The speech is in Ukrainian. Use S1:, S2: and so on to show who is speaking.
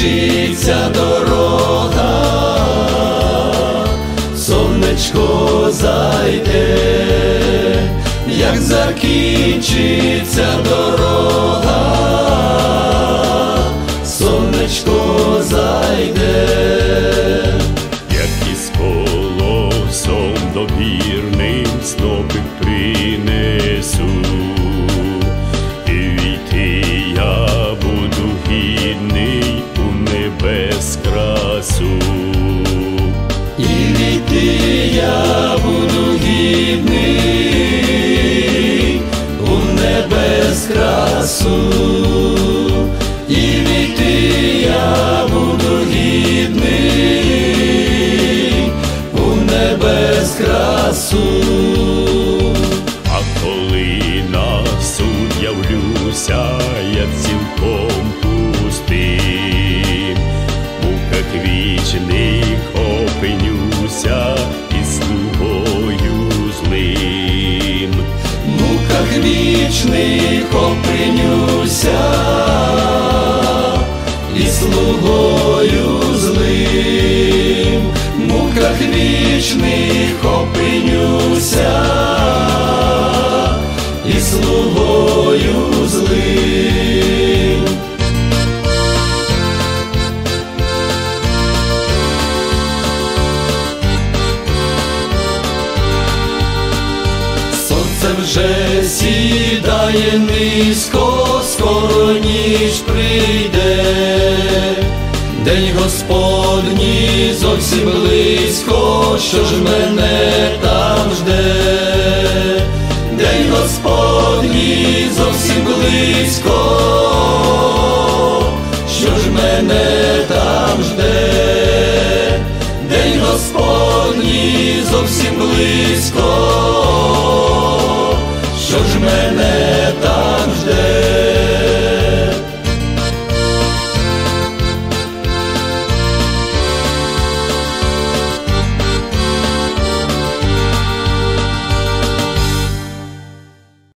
S1: закінчиться дорога, сонечко зайде, як закінчиться дорога, сонечко зайде.
S2: Як із колосом добірним снопик принесу, і війти я буду гідний у небес красу.
S1: І війти я буду гідний у небес красу. І війти я буду гідний у небес красу.
S2: А коли на суд явлюся, я цілком пустим, в муках вічних опинюся і слугою злим.
S1: В муках вічних опинюся і слугою злим. В муках вічних опинюся і слугою злим. Сонце вже сідає низько, скоро ніч прийде. День Господній зовсім близько, що ж мене там жде. День Господній зовсім близько,